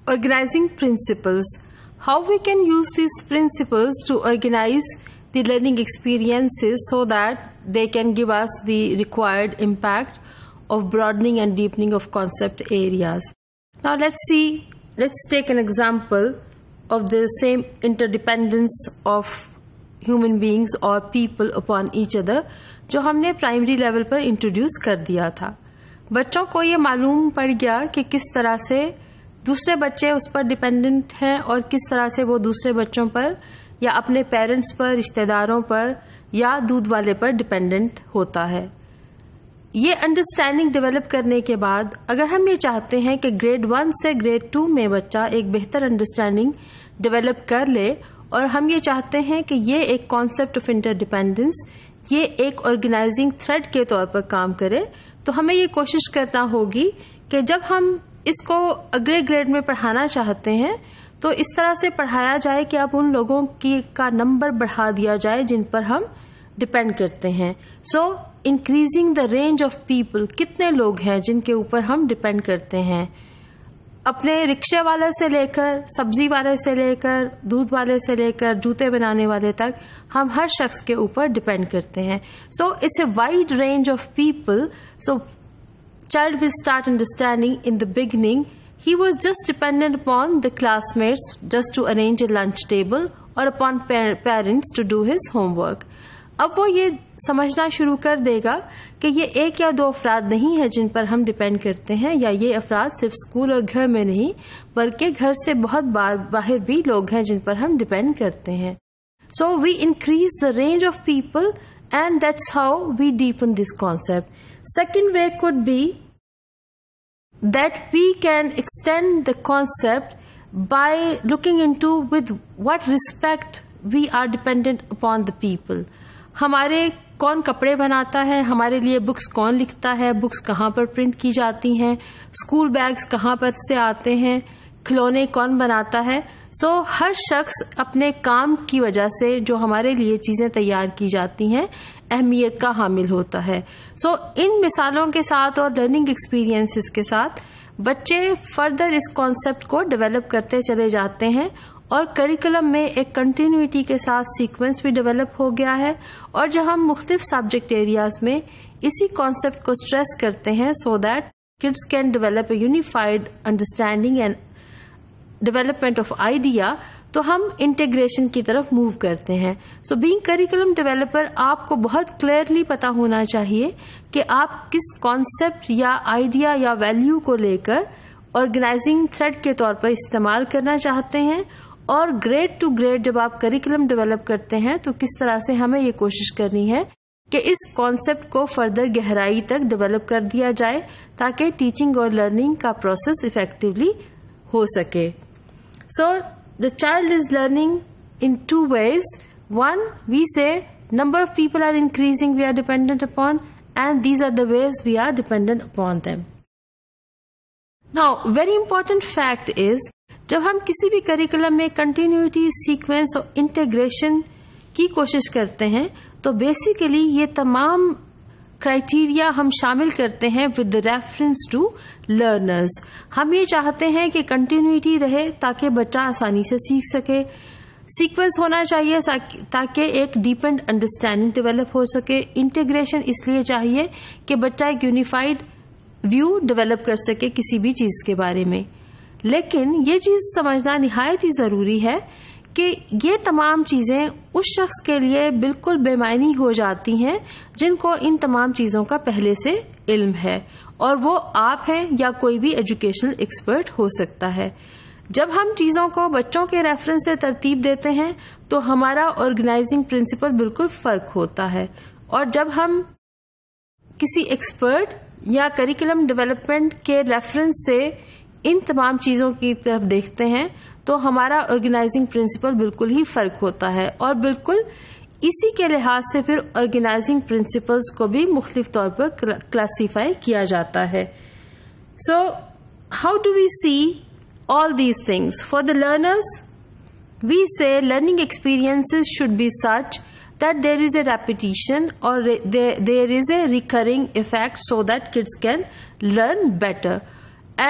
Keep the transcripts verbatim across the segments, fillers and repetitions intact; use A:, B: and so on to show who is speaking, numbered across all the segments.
A: Organizing principles. How we can use these principles to organize the learning experiences so that they can give us the required impact of broadening and deepening of concept areas. Now let's see, let's take an example of the same interdependence of human beings or people upon each other جو ہم نے primary level پر introduce کر دیا تھا. بچوں کو یہ معلوم پڑ گیا کہ کس طرح سے دوسرے بچے اس پر ڈپینڈنٹ ہیں اور کس طرح سے وہ دوسرے بچوں پر یا اپنے پیرنٹس پر، رشتہ داروں پر یا دودھ والے پر ڈپینڈنٹ ہوتا ہے. یہ انڈرسٹینڈنگ ڈیولپ کرنے کے بعد اگر ہم یہ چاہتے ہیں کہ گریڈ ون سے گریڈ ٹو میں بچہ ایک بہتر انڈرسٹینڈنگ ڈیولپ کر لے اور ہم یہ چاہتے ہیں کہ یہ ایک کانسیپٹ آف انٹر ڈیپینڈنس یہ ایک آرگنائزنگ تھریڈ کے طور پر کام کرے، تو ہمیں یہ کوشش کرنا ہوگی کہ جب ہم اس کو اگلے گریڈ میں پڑھانا چاہتے ہیں تو اس طرح سے پڑھایا جائے کہ اب ان لوگوں کی کا نمبر بڑھا دیا جائے جن پر ہم ڈپینڈ کرتے ہیں. So increasing the range of people, کتنے لوگ ہیں جن کے اوپر ہم ڈپینڈ کرتے ہیں. اپنے رکشے والے سے لے کر، سبزی والے سے لے کر، دودھ والے سے لے کر، جوتے بنانے والے تک ہم ہر شخص کے اوپر ڈپینڈ کرتے ہیں. So it's a wide range of people. So child will start understanding in the beginning he was just dependent upon the classmates just to arrange a lunch table or upon parents to do his homework. اب وہ یہ سمجھنا شروع کر دے گا کہ یہ ایک یا دو افراد نہیں ہے جن پر ہم ڈپینڈ کرتے ہیں، یا یہ افراد صرف اسکول اور گھر میں نہیں بلکہ گھر سے بہت بار باہر بھی لوگ ہیں جن پر ہم ڈپینڈ کرتے ہیں. So we increase the range of people and that's how we deepen this concept. Second way could be that we can extend the concept by looking into with what respect we are dependent upon the people. ہمارے کون کپڑے بناتا ہے، ہمارے لیے books کون لکھتا ہے، بکس کہاں پر پرنٹ کی جاتی ہیں، اسکول بیگس کہاں پر سے آتے ہیں، کھلونے کون بناتا ہے. سو so, ہر شخص اپنے کام کی وجہ سے جو ہمارے لیے چیزیں تیار کی جاتی ہیں اہمیت کا حامل ہوتا ہے. سو so, ان مثالوں کے ساتھ اور لرننگ ایکسپیرینسز کے ساتھ بچے فردر اس کانسیپٹ کو ڈیولپ کرتے چلے جاتے ہیں اور کریکولم میں ایک کنٹینیوٹی کے ساتھ سیکوینس بھی ڈیولپ ہو گیا ہے. اور جب ہم مختلف سبجیکٹ ایریاز میں اسی کانسیپٹ کو اسٹریس کرتے ہیں so that kids can develop a unified understanding and development of idea, تو ہم انٹیگریشن کی طرف موو کرتے ہیں. سو بینگ کریکولم ڈیولپر آپ کو بہت کلیئرلی پتا ہونا چاہیے کہ آپ کس کانسیپٹ یا آئیڈیا یا ویلیو کو لے کر آرگنائزنگ تھریڈ کے طور پر استعمال کرنا چاہتے ہیں، اور گریڈ ٹو گریڈ جب آپ کریکولم ڈیولپ کرتے ہیں تو کس طرح سے ہمیں یہ کوشش کرنی ہے کہ اس کانسیپٹ کو فردر گہرائی تک ڈیولپ کر دیا جائے تاکہ ٹیچنگ اور لرننگ کا پروسیس افیکٹولی ہو سکے. So, the child is learning in two ways. One, we say number of people are increasing we are dependent upon, and these are the ways we are dependent upon them. Now, very important fact is, جب ہم کسی بھی curriculum میں continuity, sequence اور integration کی کوشش کرتے ہیں تو بیسیکلی یہ تمام کرائٹیریا ہم شامل کرتے ہیں ود ریفرنس ٹو لرنرز. ہم یہ چاہتے ہیں کہ کنٹینیوٹی رہے تاکہ بچہ آسانی سے سیکھ سکے، سیکوینس ہونا چاہیے تاکہ ایک ڈیپنڈ انڈرسٹینڈنگ ڈیولپ ہو سکے، انٹیگریشن اس لیے چاہیے کہ بچہ ایک یونیفائڈ ویو ڈیولپ کر سکے کسی بھی چیز کے بارے میں. لیکن یہ چیز سمجھنا نہایت ہی ضروری ہے کہ یہ تمام چیزیں اس شخص کے لیے بالکل بے معنی ہو جاتی ہیں جن کو ان تمام چیزوں کا پہلے سے علم ہے، اور وہ آپ ہیں یا کوئی بھی ایجوکیشنل ایکسپرٹ ہو سکتا ہے. جب ہم چیزوں کو بچوں کے ریفرنس سے ترتیب دیتے ہیں تو ہمارا آرگنائزنگ پرنسپل بالکل فرق ہوتا ہے، اور جب ہم کسی ایکسپرٹ یا کریکولم ڈیولپمنٹ کے ریفرنس سے ان تمام چیزوں کی طرف دیکھتے ہیں تو ہمارا آرگنائزنگ پرنسپل بالکل ہی فرق ہوتا ہے، اور بالکل اسی کے لحاظ سے پھر آرگنائزنگ پرنسپلز کو بھی مختلف طور پر کلاسیفائی کیا جاتا ہے. So how do we see all these things? For the learners we say learning experiences should be such that there is a repetition or there, there is a recurring effect so that kids can learn better. And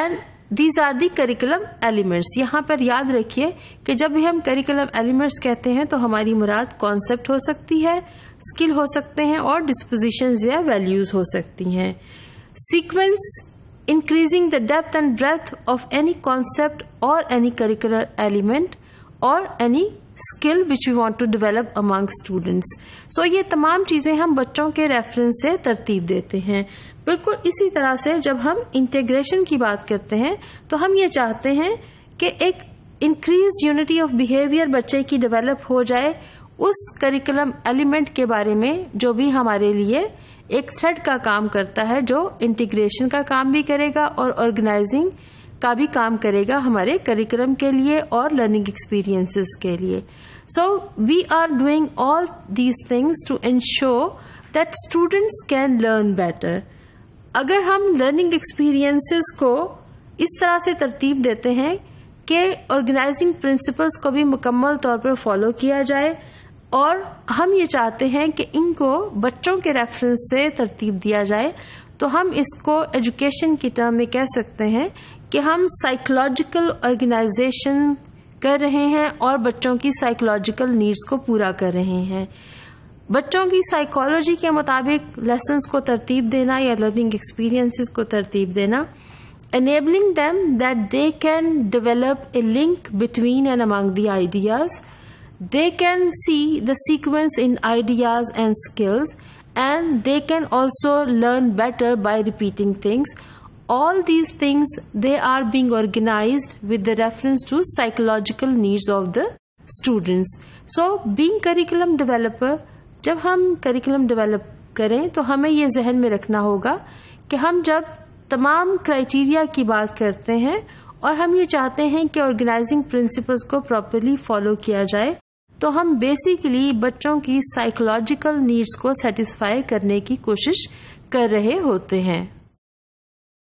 A: these are the curriculum elements. یہاں پر یاد رکھیے کہ جب بھی ہم curriculum elements کہتے ہیں تو ہماری مراد concept ہو سکتی ہے, skill ہو سکتے ہیں اور dispositions یا values ہو سکتی ہیں. Sequence, increasing the depth and breadth of any concept or any curricular element or any skill which we want to develop among students. So یہ تمام چیزیں ہم بچوں کے ریفرنس سے ترتیب دیتے ہیں. بالکل اسی طرح سے جب ہم انٹیگریشن کی بات کرتے ہیں تو ہم یہ چاہتے ہیں کہ ایک انکریز یونٹی آف بیہیویئر بچے کی ڈیولپ ہو جائے اس کریکولم ایلیمنٹ کے بارے میں جو بھی ہمارے لیے ایک تھریڈ کا کام کرتا ہے, جو انٹیگریشن کا کام بھی کرے گا اور آرگنائزنگ کا بھی کام کرے گا ہمارے کریکولم کے لیے اور لرننگ ایکسپیرینسز کے لیے. So we are doing all these things to ensure that students can learn better. اگر ہم لرننگ ایکسپیرینسز کو اس طرح سے ترتیب دیتے ہیں کہ آرگنائزنگ پرنسپلس کو بھی مکمل طور پر فالو کیا جائے اور ہم یہ چاہتے ہیں کہ ان کو بچوں کے ریفرنس سے ترتیب دیا جائے, تو ہم اس کو ایجوکیشن کی ٹرم میں کہہ سکتے ہیں کہ ہم سائیکولوجیکل آرگنائزیشن کر رہے ہیں اور بچوں کی سائیکولوجیکل نیڈس کو پورا کر رہے ہیں. بچوں کی سائیکالوجی کے مطابق لیسنس کو ترتیب دینا یا لرننگ ایکسپیرینسز کو ترتیب دینا, enabling them that they can develop a link between and among the ideas. They can see the sequence in ideas and skills, and they can also learn better by repeating things. All these things, they are being organized with the reference to psychological needs of the students. So, being curriculum developer, جب ہم curriculum develop کریں تو ہمیں یہ ذہن میں رکھنا ہوگا کہ ہم جب تمام کرائیٹیریا کی بات کرتے ہیں اور ہم یہ چاہتے ہیں کہ آرگنائزنگ پرنسپلز کو پراپرلی فالو کیا جائے, تو ہم بیسیکلی بچوں کی سائیکولوجیکل نیڈس کو سیٹسفائی کرنے کی کوشش کر رہے ہوتے ہیں.